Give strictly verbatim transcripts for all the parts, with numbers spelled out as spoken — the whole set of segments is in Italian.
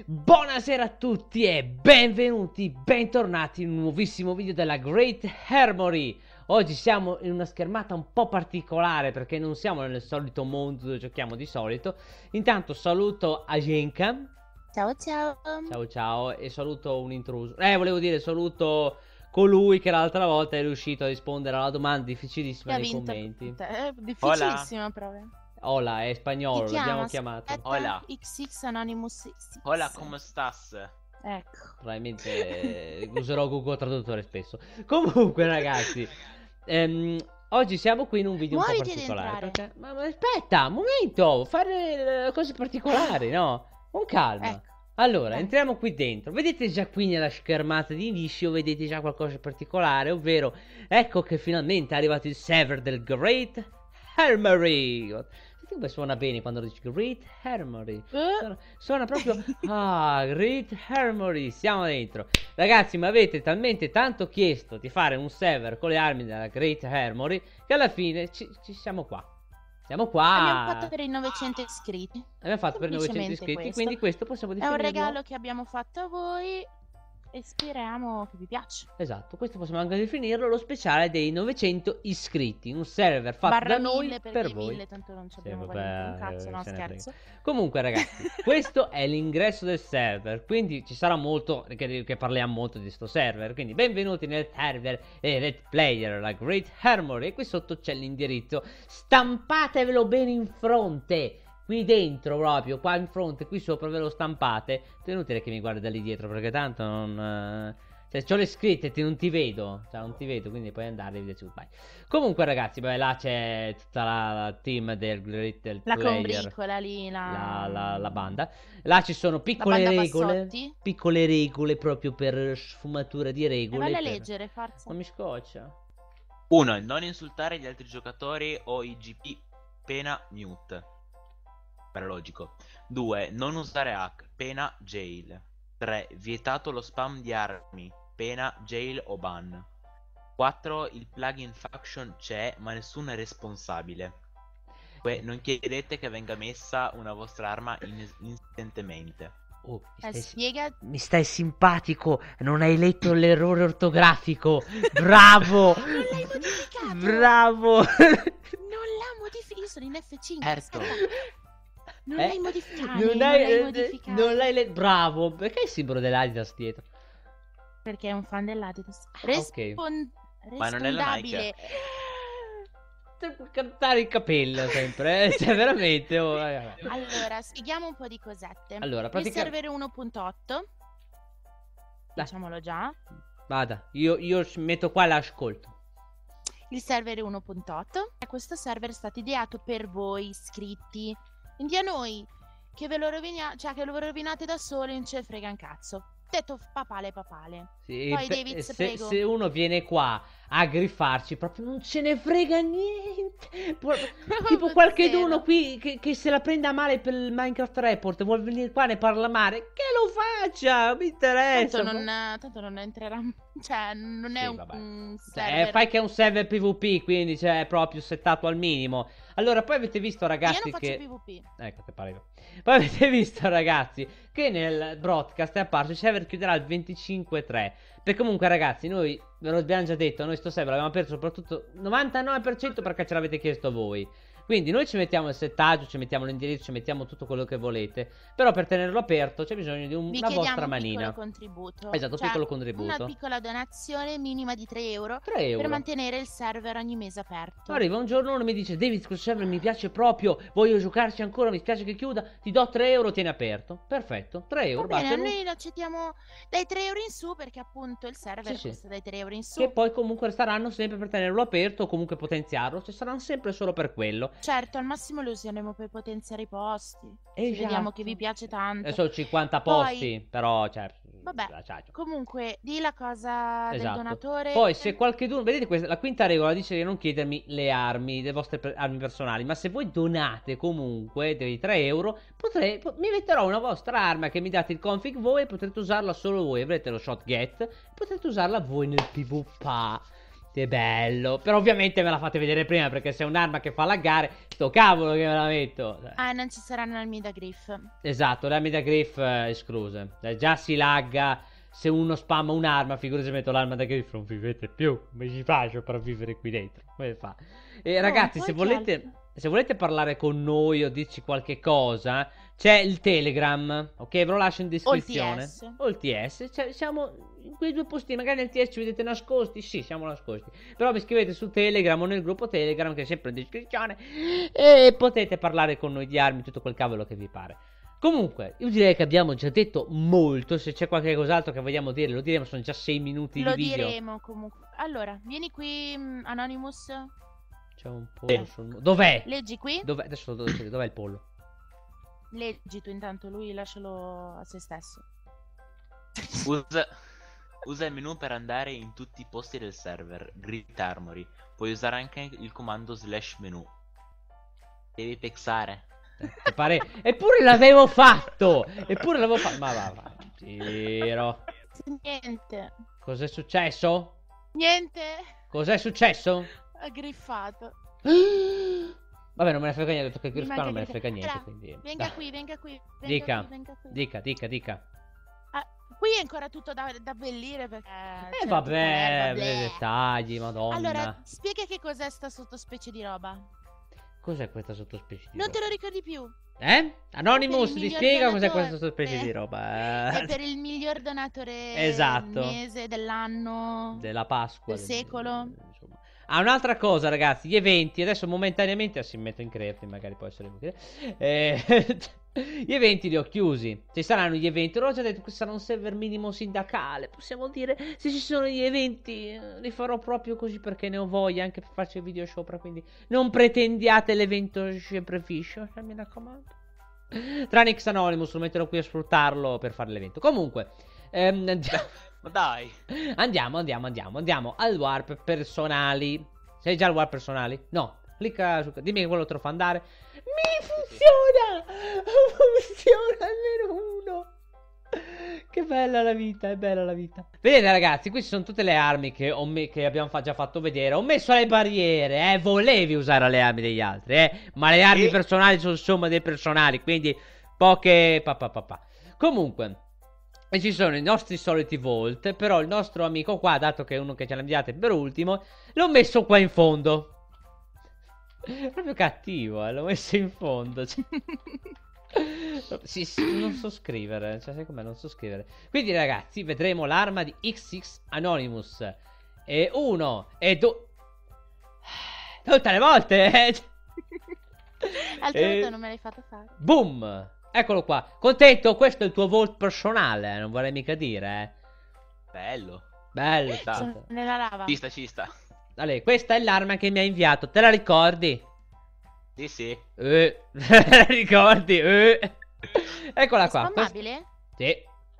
Buonasera a tutti e benvenuti, bentornati in un nuovissimo video della Great Harmony. Oggi siamo in una schermata un po' particolare perché non siamo nel solito mondo dove giochiamo di solito. Intanto saluto Ajenka. Ciao ciao. Ciao ciao e saluto un intruso. Eh, volevo dire saluto colui che l'altra volta è riuscito a rispondere alla domanda difficilissima nei commenti. È difficilissima però. Hola, è spagnolo, l'abbiamo chiamato. Hola. X X Anonymous X X. Hola, come stas? Ecco. Probabilmente eh, userò Google Traduttore spesso. Comunque ragazzi, ehm, oggi siamo qui in un video Muoviti un po' particolare perché... ma, ma aspetta, un momento, fare eh, cose particolari, no? Con calma. Ecco. Allora, Dai. entriamo qui dentro. Vedete già qui nella schermata di inizio, vedete già qualcosa di particolare, ovvero ecco che finalmente è arrivato il server del Great Harmony. Senti come suona bene quando dici Great Harmony. Suona, suona proprio ah, Great Harmony. Siamo dentro. Ragazzi, mi avete talmente tanto chiesto di fare un server con le armi della Great Harmony che alla fine ci, ci siamo qua. Siamo qua. Abbiamo fatto per i novecento iscritti. Abbiamo fatto per i novecento iscritti, questo. quindi questo possiamo È definirlo. un regalo che abbiamo fatto a voi e speriamo che vi piaccia. Esatto, questo possiamo anche definirlo lo speciale dei novecento iscritti, un server fatto Barra da noi mille, per perché voi. mille, tanto non ci Sì, abbiamo vabbè, voglia di un cazzo, no se ne scherzo. frega. Comunque ragazzi, questo è l'ingresso del server, quindi ci sarà molto che, che parliamo molto di sto server, quindi benvenuti nel server e Red Player, la Great Harmony, e qui sotto c'è l'indirizzo, stampatevelo bene in fronte. Qui dentro proprio, qua in fronte, qui sopra ve lo stampate. È inutile che mi guardi da lì dietro perché tanto non... Eh... Cioè, c'ho le scritte, ti, non ti vedo. Cioè, non ti vedo, quindi puoi andare e vederci. Vai. Comunque, ragazzi, beh, là c'è tutta la, la team del Great Player. La combricola lì, la... La, la, la banda. Là ci sono piccole banda regole. Bassotti. Piccole regole proprio per sfumatura di E regole. vai a per... leggere, forza. Non mi scoccia. uno. Non insultare gli altri giocatori o i G P, pena mute. Per logico. due. Non usare hack, pena jail. tre. Vietato lo spam di armi, pena jail o ban. quattro. Il plugin faction c'è, ma nessuno è responsabile. cinque. Non chiedete che venga messa una vostra arma in instantemente. Oh, mi, Eh, stai, spiega... mi stai simpatico, non hai letto l'errore ortografico. Bravo! Non l'hai modificato! Bravo! Non l'ha modificato, io sono in F cinque. Certo. Non Eh, l'hai modificato. Non Non hai, l'hai eh, modificato. non l'hai letto. Bravo! Perché il simbolo dell'Adidas dietro? Perché è un fan dell'Adidas. ok. Respon... Ma non è la Respondabile. Devo cantare il capello sempre, eh? Cioè veramente. Oh, ragazzi. Allora, spieghiamo un po' di cosette. Allora, Il pratica- server uno punto otto. Dai. Diciamolo già. Vada, io, io metto qua l'ascolto. Il server uno punto otto. E questo server è stato ideato per voi iscritti. Quindi a noi che ve lo rovina... cioè che lo rovinate da soli non ce ne frega un cazzo. Detto papale papale. Sì, Poi, pe- David, se, prego. se uno viene qua a griffarci, proprio non ce ne frega niente. Pu- tipo qualcheduno Zero. qui che, che se la prende a male per il Minecraft Report, vuol venire qua e ne parla male, che lo faccia, mi interessa. Tanto non, tanto non entrerà... Cioè non è Sì, un, vabbè. un Cioè, server... fai che è un server PvP, quindi cioè, è proprio settato al minimo. Allora, poi avete visto, Io ragazzi, non faccio che... PvP. Ecco, te pare. Poi avete visto, ragazzi, che nel broadcast è apparso il server chiuderà il venticinque tre. Perché comunque, ragazzi, noi ve lo abbiamo già detto, noi sto server l'abbiamo aperto soprattutto novantanove per cento perché ce l'avete chiesto voi. Quindi noi ci mettiamo il settaggio, ci mettiamo l'indirizzo, ci mettiamo tutto quello che volete. Però per tenerlo aperto c'è bisogno di un- Vi una chiediamo vostra un manina. piccolo contributo. Esatto, Cioè, piccolo contributo. Una piccola donazione minima di tre euro tre euro. per mantenere il server ogni mese aperto. Arriva un giorno uno mi dice: David, questo server mi piace proprio, voglio giocarci ancora, mi spiace che chiuda, ti do tre euro, tieni aperto. Perfetto, tre euro. Va bene, basta. noi lo accettiamo dai tre euro in su perché appunto il server Sì, sì. costa dai tre euro in su. Che poi comunque staranno sempre per tenerlo aperto o comunque potenziarlo, cioè saranno sempre solo per quello. Certo, al massimo lo usiamo per potenziare i posti. Se Esatto. vediamo che vi piace tanto. E sono cinquanta Poi- posti, però cioè Vabbè, lasciate. comunque di la cosa del Esatto. donatore. Poi se qualcheduno, vedete questa, la quinta regola dice di non chiedermi le armi, le vostre per- armi personali, ma se voi donate comunque dei tre euro, potrei, po- mi metterò una vostra arma che mi date il config voi e potrete usarla solo voi, avrete lo shot get, potrete usarla voi nel PvP. Che bello. Però ovviamente me la fate vedere prima, perché se è un'arma che fa laggare, sto cavolo che me la metto. Ah, non ci saranno armi da griff. Esatto, le armi da griff eh, escluse. Eh, già si lagga se uno spamma un'arma, figurati se metto l'arma da griff, non vivete più. Come ci faccio per vivere qui dentro? Come fa? E ragazzi, No, se poi che volete... altro? Se volete parlare con noi o dirci qualche cosa, c'è il Telegram, ok? Ve lo lascio in descrizione. O il T S. O il T S. Cioè, siamo in quei due posti. Magari nel T S ci vedete nascosti. Sì, siamo nascosti. Però vi scrivete su Telegram o nel gruppo Telegram, che è sempre in descrizione. E potete parlare con noi di armi, tutto quel cavolo che vi pare. Comunque, io direi che abbiamo già detto molto. Se c'è qualche cos'altro che vogliamo dire, lo diremo. Sono già sei minuti Lo di video. diremo comunque. Allora, vieni qui, mm, Anonymous. C'è un pollo sul... Dov'è? Leggi qui. Dov'è? Adesso lo devo dire. Dov'è il pollo? Leggi tu intanto, lui lascialo a se stesso. Usa, usa il menu per andare in tutti i posti del server. Grid Armory. Puoi usare anche il comando slash menu. Devi pexare. Ti pare... Eppure l'avevo fatto! Eppure l'avevo fatto. Ma va, va. Giro. Niente. Cos'è successo? Niente. Cos'è successo? Ha griffato. Vabbè, non me ne frega niente. Detto che Mi Griff manca non me ne che- frega niente. Allora, Quindi... Venga Dai. qui, venga qui. Venga Dica. qui, venga qui. Dica, dica, dica. Ah, qui è ancora tutto da, da abbellire perché... Eh c'è vabbè, tutta l'erba, bei bleh. dettagli, madonna. Allora, spiega che cos'è sta sottospecie di roba. Cos'è questa sottospecie di Non roba? te lo ricordi più. Eh? Anonymous, Per il ti miglior spiega cos'è donatore. questa sottospecie di roba? È Eh, per il miglior donatore Esatto. del mese, dell'anno. Della Pasqua. Del secolo. Insomma. Ah, un'altra cosa, ragazzi, gli eventi, adesso momentaneamente si metto in creative, magari può essere utile. Eh, gli eventi li ho chiusi. Ci saranno gli eventi. L'ho già detto che sarà un server minimo sindacale. Possiamo dire, se ci sono gli eventi, eh, li farò proprio così perché ne ho voglia, anche per farci il video sopra. Quindi non pretendiate l'evento sempre fiscio, mi raccomando. Tranne X Anonymous, lo metterò qui a sfruttarlo per fare l'evento. Comunque, ehm, andiamo. Ma dai. Andiamo, andiamo, andiamo, andiamo al warp personali. Sei già al warp personali? No, clicca su... Dimmi che quello te lo fa andare. Mi funziona! Funziona almeno uno. Che bella la vita, è bella la vita. Vedete ragazzi, qui ci sono tutte le armi che, ho me- che abbiamo fa- già fatto vedere. Ho messo le barriere, eh. Volevi usare le armi degli altri, eh. Ma le armi Sì. personali sono somma dei personali, quindi poche... Pa, pa, pa, pa. Comunque... E ci sono i nostri soliti Volt. Però il nostro amico qua, dato che è uno che ce l'ha inviato per ultimo, l'ho messo qua in fondo. Proprio cattivo, eh, l'ho messo in fondo. Cioè... sì, sì, non so scrivere. Cioè, sai com'è? Non so scrivere. Quindi, ragazzi, vedremo l'arma di X X Anonymous. E uno, e due. Tutte le volte, eh. Altre E- volte non me l'hai fatto fare. Boom! Eccolo qua. Contento? Questo è il tuo Volt personale. eh, Non vorrei mica dire, eh. Bello. Bello, Sta. stato. Sono nella lava. Ci sta, ci sta. Allora, questa è l'arma che mi ha inviato. Te la ricordi? Sì, sì. Eh, te la ricordi? Eh. Eccola È qua. Questa- spammabile? Sì.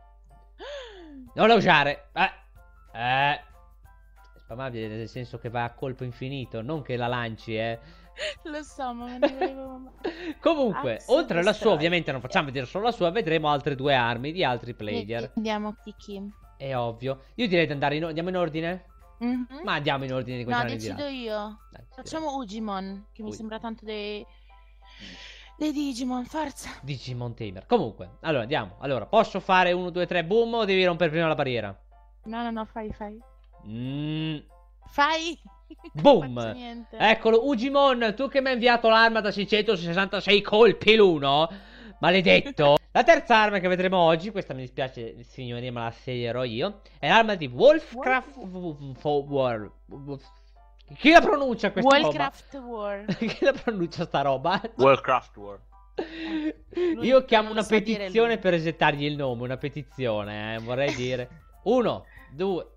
Non la usare. Eh. Eh. È spammabile nel senso che va a colpo infinito. Non che la lanci, eh. Lo so, ma me ne volevo... Comunque, Axe oltre alla sua, Destroyer. ovviamente non facciamo vedere solo la sua, vedremo altre due armi di altri player. Andiamo Kiki. È ovvio. Io direi di andare in, andiamo in ordine? Mhm. Ma andiamo in ordine di No, continuare di là. decido io. Dai, sì, Facciamo Ugimon, che mi Ugi. sembra tanto dei... dei Digimon, forza. Digimon Tamer. Comunque, allora andiamo. Allora, posso fare uno, due, tre, boom o devi rompere prima la barriera? No, no, no, fai, fai. Mm, Fai! Boom. Non faccio niente. Eccolo, Ugimon, tu che mi hai inviato l'arma da seicentosessantasei colpi l'uno. Maledetto. La terza arma che vedremo oggi, questa mi dispiace signoria, ma la sceglierò io, è l'arma di Wolfcraft War. Chi la pronuncia questa roba? Warcraft War. Chi la pronuncia sta roba? Warcraft War. Io chiamo non una lo sa dire petizione lui. per resettargli il nome, una petizione, eh, vorrei dire. Uno, due.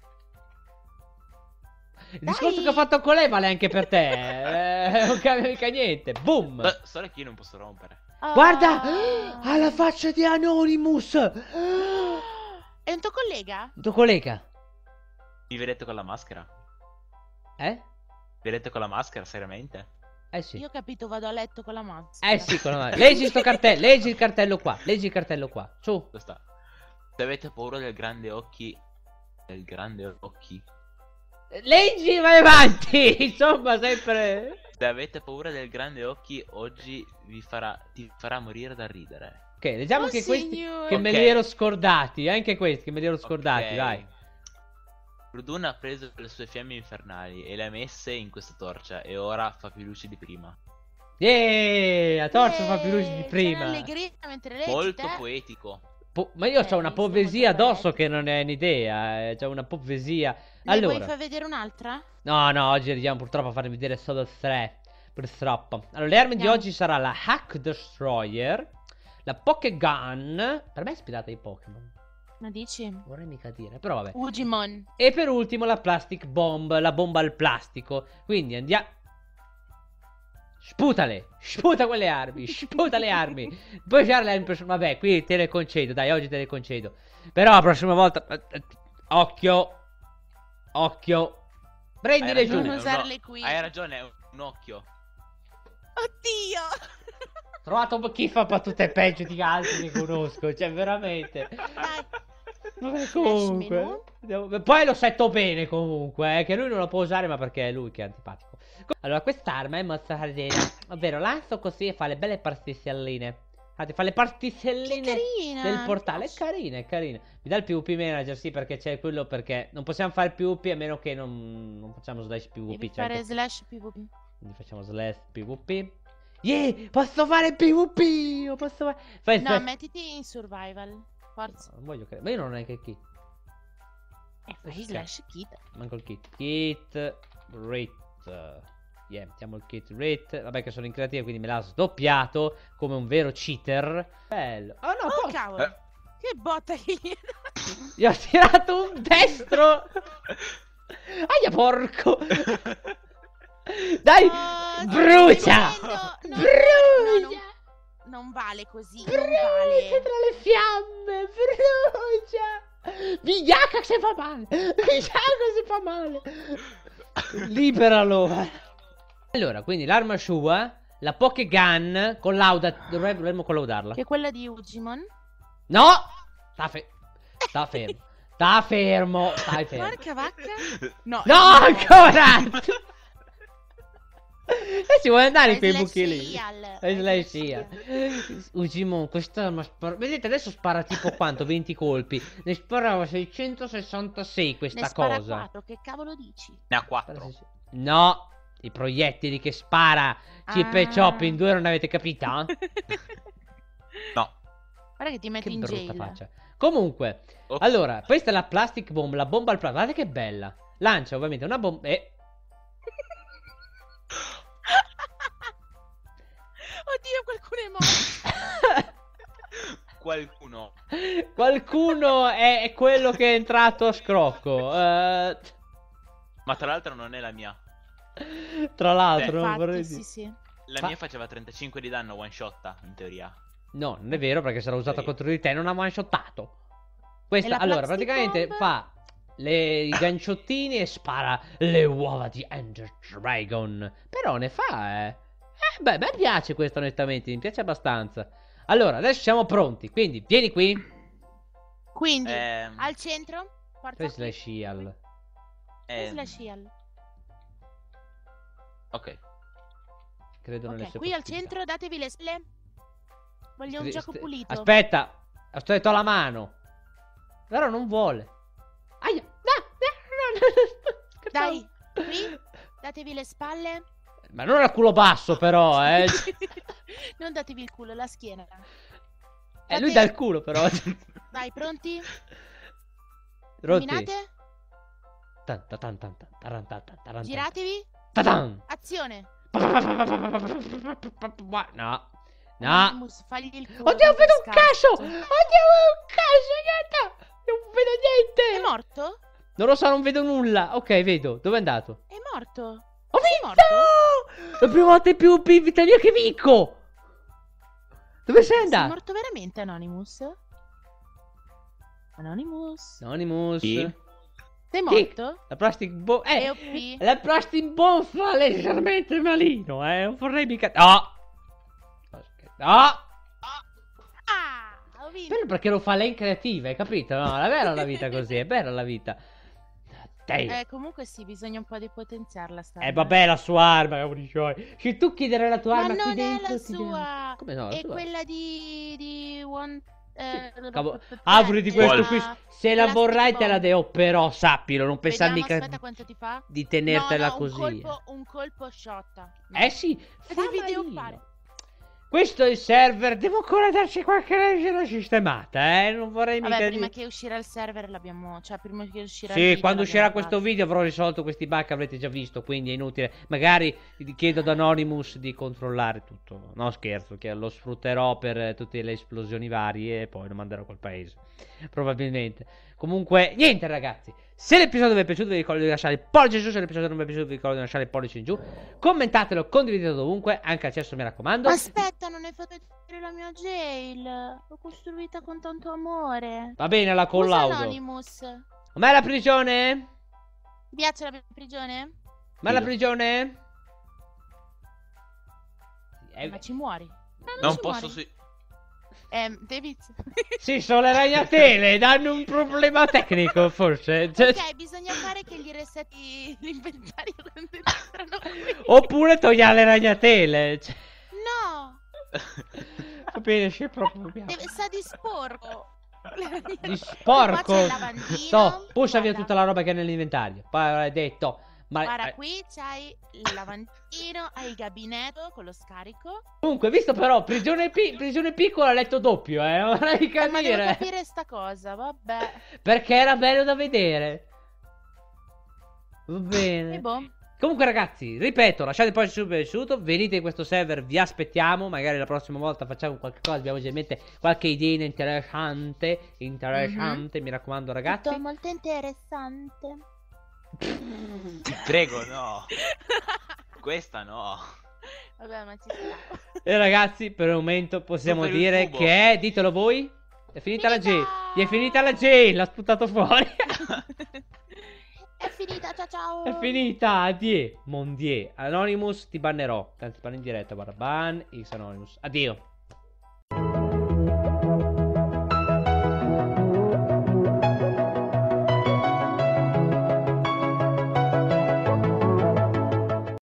Il Dai! discorso che ho fatto con lei vale anche per te, eh, non cambia mica niente. Boom! Eh, Solo che io non posso rompere. Ah. Guarda! Ha la faccia di Anonymous! È un tuo collega? Il tuo collega? Mi vedete con la maschera? Eh? Mi vedete con la maschera, seriamente? Eh sì. Io ho capito, vado a letto con la maschera. Eh sì, con la... leggi sto cartello, leggi il cartello qua, leggi il cartello qua, su. Dove sta? Se avete paura del grande occhi... Del grande occhi... Leggi, vai avanti. Insomma, sempre. Se avete paura del grande occhi, oggi vi farà, ti farà morire da ridere. Ok, leggiamo Oh, anche questi signore. che me li Ok. ero scordati. Anche questi che me li ero scordati, Ok. vai. Rudun ha preso le sue fiamme infernali e le ha messe in questa torcia e ora fa più luce di prima. Yeah, la torcia fa più luce di Eh, c'è prima. l'allegria mentre leggi, Molto te. poetico. Po- ma io Eh, ho una io poesia sono molto addosso poetica. che non è un'idea. Eh. C'ho una poesia. Ne vuoi Allora, far vedere un'altra? no, no, oggi arriviamo purtroppo a farvi vedere solo tre. Purtroppo. Allora, le armi di Andiamo. oggi sarà la Hack Destroyer, la Pokégun. Per me è ispirata ai Pokémon. Ma dici? Vorrei mica dire, però vabbè. Ugimon. E per ultimo la Plastic Bomb, la bomba al plastico. Quindi andiamo. Sputale, sputa quelle armi, sputa le armi. Puoi usare le armi per... Vabbè, qui te le concedo, dai, oggi te le concedo. Però la prossima volta... eh, eh, Occhio. Occhio. Prendile Hai giù. Non ragione, è un usarle o- qui. Hai ragione, è un occhio. Oddio! Trovato chi fa battute peggio di altri che conosco. Cioè, veramente. Dai. Vabbè, Slash comunque. menu. Andiamo- Poi lo setto bene comunque, eh, che lui non lo può usare ma perché è lui che è antipatico. Allora, quest'arma è molto carina, ovvero lancio così e fa le belle particelline. Guardate, fa le particelline Che carina, del mi portale. È piace. carina, è carina. Mi dà il PvP manager, sì, perché c'è quello perché non possiamo fare PvP a meno che non, non facciamo slash PvP. Devi cioè, fare che- slash PvP. Quindi facciamo slash PvP. Yeah, posso fare PvP. Io posso fare... Fai No, slash- mettiti in survival. Forza. Non voglio credere. Ma io non ho neanche il kit. E fai Ok. slash kit. Manco il kit. Kit rate. Yeah, mettiamo il kit rate. Vabbè che sono in creativa quindi me l'ha sdoppiato come un vero cheater. Bello. Oh no, Oh po- cavolo. Eh. Che botta che gli hai dato. Gli ho tirato un destro. Aia porco. Dai, Oh, brucia. sto morendo. No, Brucia. no, no, non vale così. Non Brucia vale. tra le fiamme. Brucia. Vigliacca se fa male. Vigliacca se fa male. Liberalo. Allora, quindi l'arma sua, la Pokégun collauda, dovremmo collaudarla. Che è quella di Ugimon. No! Sta, fe- sta fermo. Sta fermo. Stai fermo. Porca vacca. No, No, no. ancora! E si vuole andare in Fai quei slash buchi lì. Ial. Fai Fai slash slash Ial. Ugimon, quest'arma spara... Vedete, adesso spara tipo quanto? venti colpi. Ne sparava seicentosessantasei questa Ne spara cosa. quattro, che cavolo dici? Ne ha quattro. No, i proiettili che spara Chip e Ah. Chop in due non avete capito? No. Guarda che ti metti Che in brutta jail. faccia. Comunque, Ops. allora, questa è la plastic bomb, la bomba al plastico. Guardate che bella. Lancia ovviamente una bomba. Eh, Oddio, qualcuno è morto. Qualcuno. qualcuno è, è quello che è entrato a scrocco. Eh, Ma tra l'altro non è la mia. tra l'altro, non Infatti, vorrei sì, dire. sì. La Fa- mia faceva trentacinque di danno one shot in teoria. No, non è vero perché sarà usata Sì. contro di te. Non ha one shottato. Questa, E la allora, plastic praticamente bomb? fa le, i ganciottini e spara le uova di Ender Dragon. Però ne fa, eh. Eh, beh, mi piace questo onestamente. Mi piace abbastanza. Allora, adesso siamo pronti. Quindi, vieni qui. Quindi, Ehm, al centro. Forza Fai qui. slash Ial. Fai ehm, slash Ial. Ok. Credo nelle Ok, sue qui al possibilità. centro datevi le spelle. Voglio un St- gioco st- pulito. Aspetta, ho detto la mano. Però non vuole. Aia. No, no, no, no. Scherzavo. Dai, qui datevi le spalle. Ma non al culo basso però, eh. Non datevi il culo, la schiena. Eh, lui Date- dà il culo però. Dai, pronti? Rotti. Camminate. Tan, tan, tan, tan, tan, taran, tan, tan, taran, Giratevi. tan, tan. Azione. No. No. Mus, fagli il culo. Oddio, che vedo un scarso. caso. Oddio, vedo un caso, gata. Non vedo È niente. morto? Non lo so, non vedo nulla. Ok, vedo. Dove è andato? È morto. Ho Sei vinto! morto? La prima volta in PvP in vita mia che vinco! Dove sei Sei andato? morto veramente, Anonymous? Anonymous? Anonymous. Sì. Sei morto? La plastic bomb. E Eh! O P? La plastic bomb fa leggermente malino, eh. Non vorrei mica. No! No! Ah, ho vinto. Bello perché lo fa lei in creativa, hai capito? No, la vera è la vita così, è bella la vita. Dai. Eh, comunque sì, bisogna un po' di potenziarla sta Eh arma. vabbè, la sua arma, cavoli suoi. Se tu chiederai la tua Ma arma qui non è dentro, la ti diranno- sua! Come no, la È sua? quella di... di One... eh, Cavo- p- p- Apriti è questo la- qui. Se la Elastic vorrai te la Bomb. do, però sappilo, non pensare Vediamo, mica aspetta quanto ti fa. di tenertela no, no, così. un colpo, un colpo shotta. No. Eh sì, Devi fammelo. deoppare. Questo è il server, devo ancora darci qualche leggera sistemata, eh, non vorrei Vabbè, mica prima di... che uscirà il server l'abbiamo... Cioè, prima che uscirà il Sì, video quando uscirà l'abbiamo questo fatto. video avrò risolto questi bug che avrete già visto, quindi è inutile. Magari vi chiedo ad Anonymous di controllare tutto. No, scherzo, che lo sfrutterò per eh, tutte le esplosioni varie e poi lo manderò a quel paese. Probabilmente. Comunque, niente ragazzi. Se l'episodio vi è piaciuto vi ricordo di lasciare il pollice in giù. Se l'episodio non vi è piaciuto vi ricordo di lasciare il pollice in giù. Commentatelo, condividetelo dovunque, anche al cesso mi raccomando. Aspetta, non hai fatto vedere la mia jail. L'ho costruita con tanto amore. Va bene, la Usa collaudo. Anonymous. Com'è la prigione? Ti piace la prigione? Ma la Dillo. prigione? Eh, Ma ci muori. No, Non ci posso muori. sui... Ehm, David. Sì, sono le ragnatele, danno un problema tecnico, forse. Cioè- Ok, bisogna fare che gli resetti l'inventario quando entrano qui. Oppure togliere le ragnatele. Cioè, No, va bene, c'è proprio. deve, sa di sporco. Di sporco. Qua c'è il lavandino. No, puscia via Guarda. tutta la roba che è nell'inventario. Poi hai detto. Ma Guarda, eh, qui c'hai il lavandino, hai il gabinetto con lo scarico. comunque, visto però, prigione, pi- prigione piccola, letto doppio, eh. Non vorrei Eh, ma devo capire. capire sta cosa, vabbè. Perché era bello da vedere. Va E bene. boh. Comunque ragazzi, ripeto, lasciate poi il sub piaciuto, venite in questo server, vi aspettiamo, magari la prossima volta facciamo qualche cosa, abbiamo già in mente qualche idea interessante, interessante, mi raccomando ragazzi. Tutto molto interessante. Ti prego, no. Questa no. Vabbè, ma ci sta. E ragazzi, per il momento possiamo Tu per il dire cubo. che è, ditelo voi, è finita la Finita! J, gli è finita la J, l'ha sputato fuori. È finita, ciao ciao. È finita, addio, mondie, Anonymous ti bannerò, tanto ti banno in diretta, guarda, ban, X Anonymous, addio.